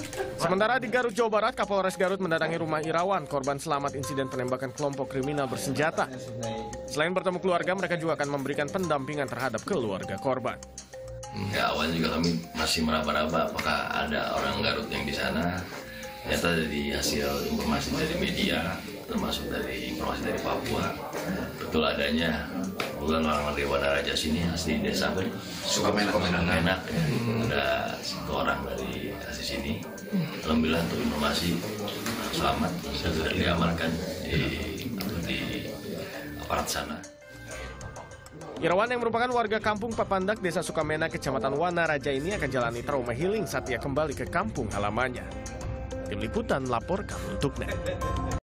Sementara di Garut, Jawa Barat, Kapolres Garut mendatangi rumah Irawan, korban selamat insiden penembakan kelompok kriminal bersenjata. Selain bertemu keluarga, mereka juga akan memberikan pendampingan terhadap keluarga korban. Ya, awalnya juga kami masih meraba-raba apakah ada orang Garut yang di sana. Ternyata dari hasil informasi dari media, termasuk dari informasi dari Papua, betul adanya bukan orang dari Wanaraja sini, asli desa Sukamenak. Ada satu orang dari asli sini. Alhamdulillah untuk informasi selamat dan sudah diamankan di aparat sana. Irawan yang merupakan warga kampung Papandak, Desa Sukamenak, Kecamatan Wanaraja ini akan jalani trauma healing saat ia kembali ke kampung halamannya. Tim Liputan melaporkan untuk NET.